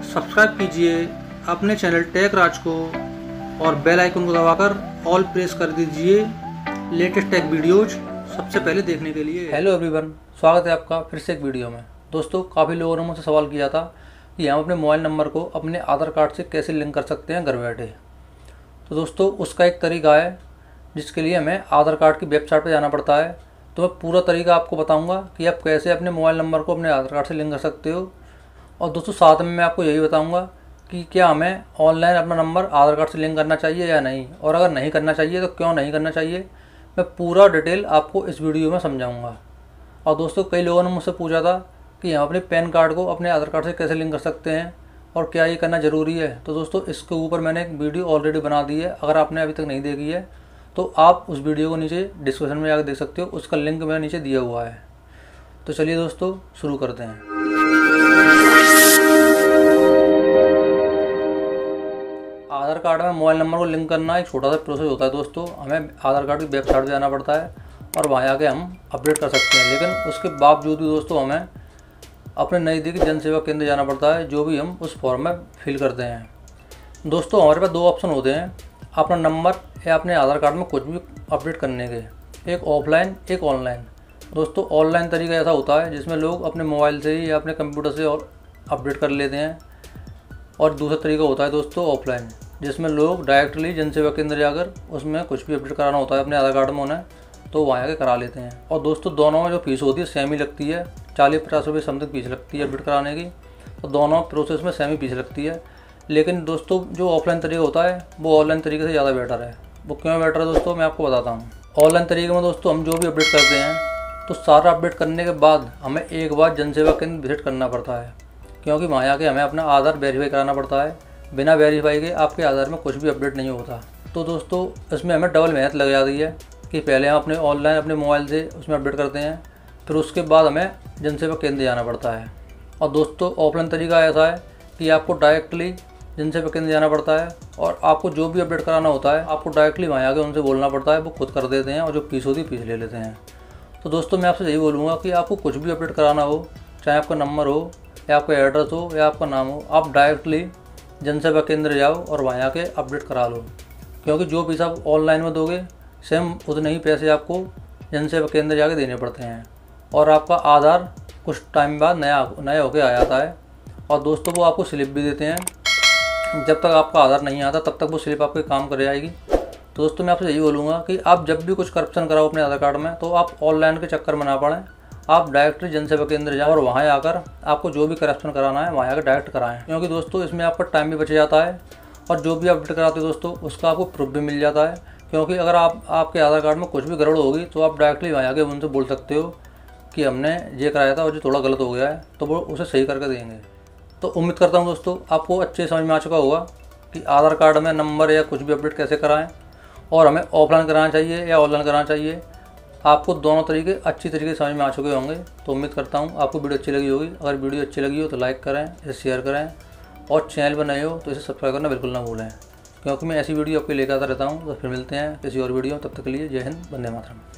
Subscribe कीजिए अपने channel take राज को और बेल आइकन को दबाकर ऑल प्रेस कर दीजिए लेटेस्ट टेक वीडियोज सबसे पहले देखने के लिए। हेलो एवरीवन, स्वागत है आपका फिर से एक वीडियो में। दोस्तों, काफ़ी लोगों ने मुझसे सवाल किया था कि हम अपने मोबाइल नंबर को अपने आधार कार्ड से कैसे लिंक कर सकते हैं घर बैठे। तो दोस्तों, उसका एक तरीका है जिसके लिए हमें आधार कार्ड की वेबसाइट पर जाना पड़ता है। तो मैं पूरा तरीका आपको बताऊंगा कि आप कैसे अपने मोबाइल नंबर को अपने आधार कार्ड से लिंक कर सकते हो। और दोस्तों, साथ में मैं आपको यही बताऊंगा कि क्या हमें ऑनलाइन अपना नंबर आधार कार्ड से लिंक करना चाहिए या नहीं, और अगर नहीं करना चाहिए तो क्यों नहीं करना चाहिए। मैं पूरा डिटेल आपको इस वीडियो में समझाऊंगा। और दोस्तों, कई लोगों ने मुझसे पूछा था कि हम अपने पैन कार्ड को अपने आधार कार्ड से कैसे लिंक कर सकते हैं और क्या ये करना ज़रूरी है। तो दोस्तों, इसके ऊपर मैंने एक वीडियो ऑलरेडी बना दी है। अगर आपने अभी तक नहीं देखी है तो आप उस वीडियो को नीचे डिस्क्रिप्शन में जाकर देख सकते हो, उसका लिंक मैंने नीचे दिया हुआ है। तो चलिए दोस्तों, शुरू करते हैं। आधार कार्ड में मोबाइल नंबर को लिंक करना एक छोटा सा प्रोसेस होता है। दोस्तों, हमें आधार कार्ड की वेबसाइट पर जाना पड़ता है और वहाँ आके हम अपडेट कर सकते हैं। लेकिन उसके बावजूद भी दोस्तों हमें अपने नज़दीकी जन सेवा केंद्र जाना पड़ता है, जो भी हम उस फॉर्म में फिल करते हैं। दोस्तों, हमारे पास दो ऑप्शन होते हैं अपना नंबर या अपने आधार कार्ड में कुछ भी अपडेट करने के, एक ऑफलाइन एक ऑनलाइन। दोस्तों, ऑनलाइन तरीका ऐसा होता है जिसमें लोग अपने मोबाइल से ही या अपने कंप्यूटर से और अपडेट कर लेते हैं, और दूसरा तरीका होता है दोस्तों ऑफलाइन, जिसमें लोग डायरेक्टली जन सेवा केंद्र जाकर उसमें कुछ भी अपडेट कराना होता है अपने आधार कार्ड में उन्हें, तो वहाँ आके करा लेते हैं। और दोस्तों, दोनों में जो फीस होती है सेम ही लगती है, 40-50 रुपये समथिंग फीस लगती है अपडेट कराने की। तो दोनों प्रोसेस में सेम ही फीस लगती है। लेकिन दोस्तों, जो ऑफलाइन तरीका होता है वो ऑनलाइन तरीके से ज़्यादा बेटर है। वो क्यों बेटर है दोस्तों, मैं आपको बताता हूँ। ऑनलाइन तरीके में दोस्तों हम जो भी अपडेट करते हैं तो सारा अपडेट करने के बाद हमें एक बार जन सेवा केंद्र विजिट करना पड़ता है, क्योंकि वहाँ आके हमें अपना आधार वेरीफाई कराना पड़ता है। बिना वेरीफाई के आपके आधार में कुछ भी अपडेट नहीं होता। तो दोस्तों, इसमें हमें डबल मेहनत लग जाती है कि पहले हम अपने ऑनलाइन अपने मोबाइल से उसमें अपडेट करते हैं, फिर उसके बाद हमें जन सेवा केंद्र जाना पड़ता है। और दोस्तों, ऑफलाइन तरीका ऐसा है कि आपको डायरेक्टली जन सेवा केंद्र जाना पड़ता है और आपको जो भी अपडेट कराना होता है आपको डायरेक्टली वहाँ आके उनसे बोलना पड़ता है, वो खुद कर देते हैं और जो फीस होती है फीस ले लेते हैं। तो दोस्तों, मैं आपसे यही बोलूँगा कि आपको कुछ भी अपडेट कराना हो, चाहे आपका नंबर हो या आपका एड्रेस हो या आपका नाम हो, आप डायरेक्टली जन सेवा केंद्र जाओ और वहाँ आके अपडेट करा लो। क्योंकि जो फीस आप ऑनलाइन में दोगे सेम उतने ही पैसे आपको जन सेवा केंद्र जाके देने पड़ते हैं, और आपका आधार कुछ टाइम बाद नया होके आ जाता है। और दोस्तों, वो आपको स्लिप भी देते हैं। जब तक आपका आधार नहीं आता तब तक वो स्लिप आपके काम कर जाएगी। तो दोस्तों, मैं आपसे यही बोलूँगा कि आप जब भी कुछ करप्शन कराओ अपने आधार कार्ड में तो आप ऑनलाइन के चक्कर में ना पड़ें, आप डायरेक्टली जन सेवा केंद्र जाएं और वहाँ आकर आपको जो भी करप्शन कराना है वहाँ आकर डायरेक्ट कराएं। क्योंकि दोस्तों, इसमें आपका टाइम भी बच जाता है और जो भी अपडेट कराते हो दोस्तों उसका आपको प्रूफ भी मिल जाता है। क्योंकि अगर आपके आधार कार्ड में कुछ भी गड़बड़ होगी तो आप डायरेक्टली वहाँ आके उनसे बोल सकते हो कि हमने ये कराया था और जो थोड़ा गलत हो गया है, तो वो उसे सही करके देंगे। तो उम्मीद करता हूँ दोस्तों आपको अच्छे समझ में आ चुका होगा कि आधार कार्ड में नंबर या कुछ भी अपडेट कैसे कराएं और हमें ऑफलाइन कराना चाहिए या ऑनलाइन कराना चाहिए। आपको दोनों तरीके अच्छी तरीके से समझ में आ चुके होंगे। तो उम्मीद करता हूँ आपको वीडियो अच्छी लगी होगी। अगर वीडियो अच्छी लगी हो तो लाइक करें, इसे शेयर करें, और चैनल पर नए हो तो इसे सब्सक्राइब करना बिल्कुल ना भूलें, क्योंकि मैं ऐसी वीडियो आपके लेकर आता रहता हूँ। तो फिर मिलते हैं किसी और वीडियो, तब तक के लिए जय हिंद, वंदे मातरम।